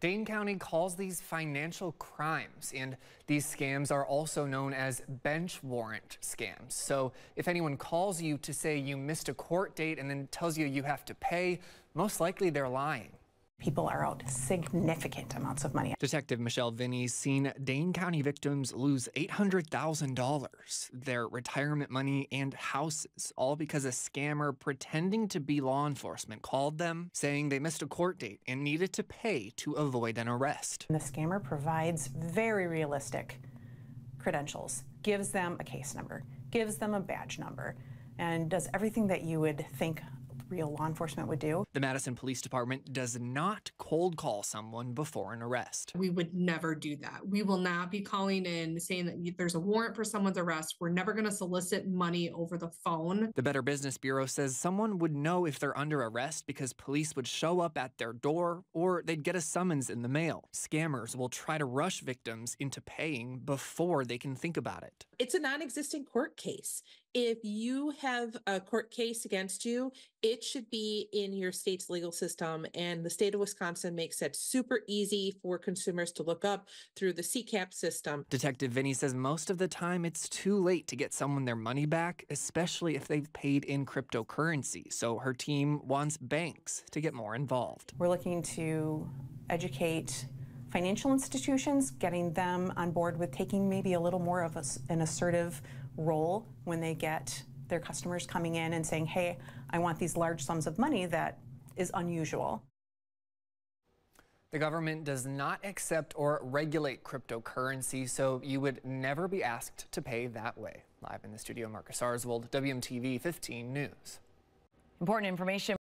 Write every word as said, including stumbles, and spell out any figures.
Dane County calls these financial crimes, and these scams are also known as bench warrant scams. So if anyone calls you to say you missed a court date and then tells you you have to pay, most likely they're lying. People are out significant amounts of money. Detective Michelle Vinny's seen Dane County victims lose eight hundred thousand dollars, their retirement money and houses, all because a scammer pretending to be law enforcement called them saying they missed a court date and needed to pay to avoid an arrest. The scammer provides very realistic credentials, gives them a case number, gives them a badge number, and does everything that you would think real law enforcement would do. The Madison Police Department does not cold call someone before an arrest. We would never do that. We will not be calling in saying that there's a warrant for someone's arrest. We're never going to solicit money over the phone. The Better Business Bureau says someone would know if they're under arrest because police would show up at their door or they'd get a summons in the mail. Scammers will try to rush victims into paying before they can think about it. It's a non-existent court case. If you have a court case against you, it should be in your state's legal system, and the state of Wisconsin makes it super easy for consumers to look up through the C CAP system. Detective Vinny says most of the time it's too late to get someone their money back, especially if they've paid in cryptocurrency. So her team wants banks to get more involved. We're looking to educate financial institutions, getting them on board with taking maybe a little more of a, an assertive role when they get their customers coming in and saying, hey, I want these large sums of money that is unusual. The government does not accept or regulate cryptocurrency, so you would never be asked to pay that way. Live in the studio, Marcus Arswold, W M T V fifteen News. Important information.